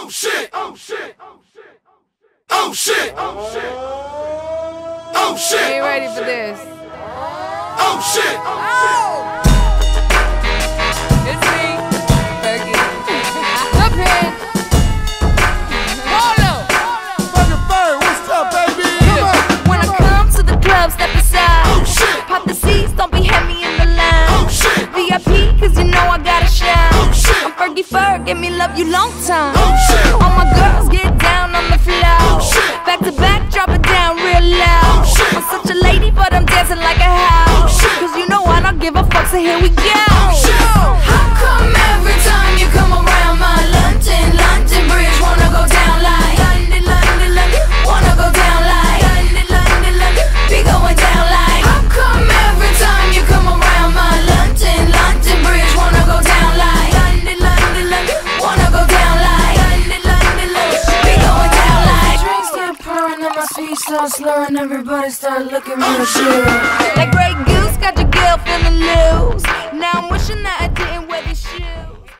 Oh shit! Oh shit! Oh shit! Oh shit! Oh shit! Are you ready for this? Oh shit! Oh! It's me, Fergie. Up here. Hold up. Fucking Bird, what's up, baby? Come on. When I come to the club, step aside. Oh shit! Pop the seats, don't be heavy in the line. Oh shit! VIP, cause you know I gotta shine. Oh shit! I'm Fergie Ferg, give me love you long time. Oh shit! All my girls get down on the floor. Oh shit! Back to back, drop it down real loud. Oh shit! I'm such a lady, but I'm dancing like a house. Oh shit! Cause you know I don't give a fuck, so here we go. Oh shit! How come every time you come around my London Bridge wanna go down like London, wanna go down like London, be going down like. How come every time you come around my London Bridge wanna go down like London, wanna go down like London, be going down like. Drinks start pouring and my feet start slurring, everybody start looking real good. Like Grey Goose got your girl feeling loose. Now I'm wishing that I didn't wear these shoes.